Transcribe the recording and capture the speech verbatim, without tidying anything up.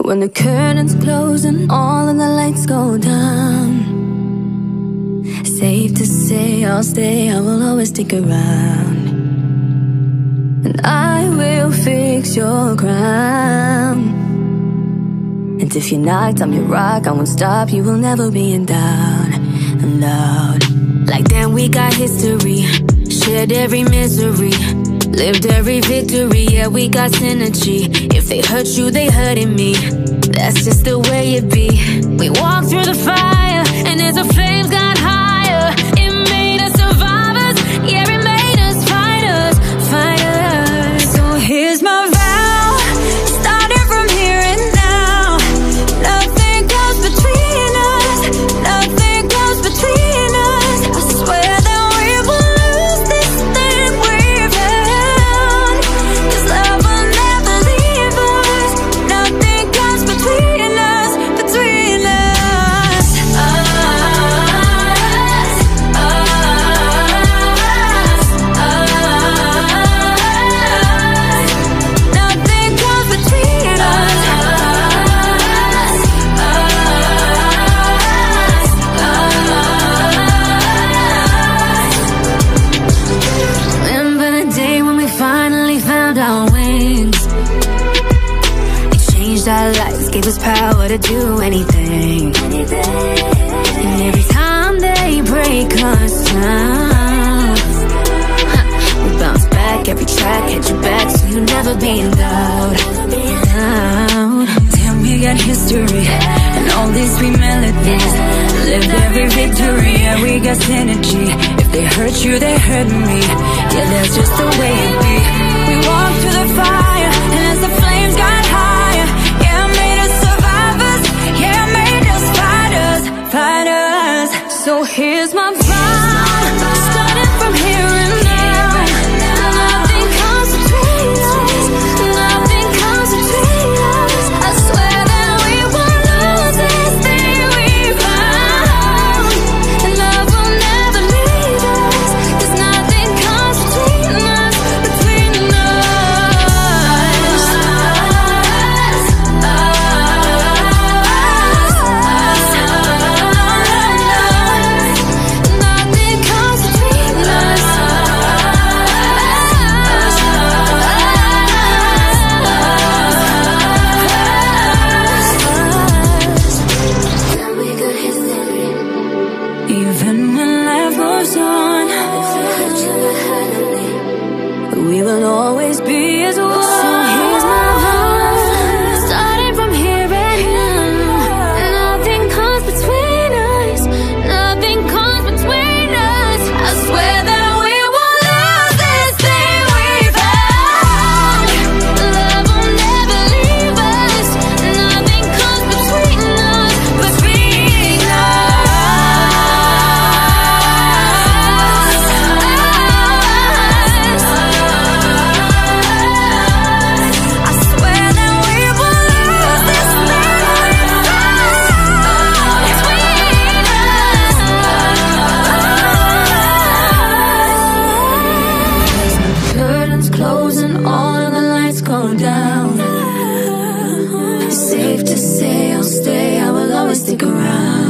When the curtains close and all of the lights go down, safe to say I'll stay, I will always stick around. And I will fix your crown. And if you're knocked, I'm your rock, I won't stop, you will never be in doubt. Alone. Like then we got history, shared every misery, lived every victory, yeah, we got synergy. If they hurt you, they hurting me, that's just the way it be. We walk through the fire, and as the flames got higher, it made us survivors, yeah, it made us fighters, fighters. So here's my vow, starting from here and now. Nothing comes between us, nothing comes between us. I swear that we will lose this thing we've held, 'cause love will never leave us. Nothing comes between us, between us. Us, us, us. Nothing comes between us. Us, us, us. Remember the day when we finally found our wings? It changed our lives, gave us power to do anything. And every time they break us down, huh, we bounce back, every track hit you back, so you never be in doubt. Doubt. Damn, we got history, and all these sweet melodies, lived every victory, yeah, we got synergy. If they hurt you, they hurt me, yeah, that's just the way it be. We walked through the fire, and as the flames got higher, yeah, it made us survivors, yeah, it made us fighters, fighters. So here's my vow, starting from here and now. Nothing comes between us, nothing comes between us. I swear that we will lose this thing we found, and love will never leave us, 'cause nothing comes between us, between us. Nothing comes between us. Even when life moves on, we will always be as one. So here's my vow, starting from here and now. Nothing comes between us, nothing comes between us. I swear that we will lose this thing we found. Love will never leave us, nothing comes between us, between us. I swear that we will lose this thing we found, between us. Curtains close and all of the lights go down. Safe to say I'll stay, I will always stick around.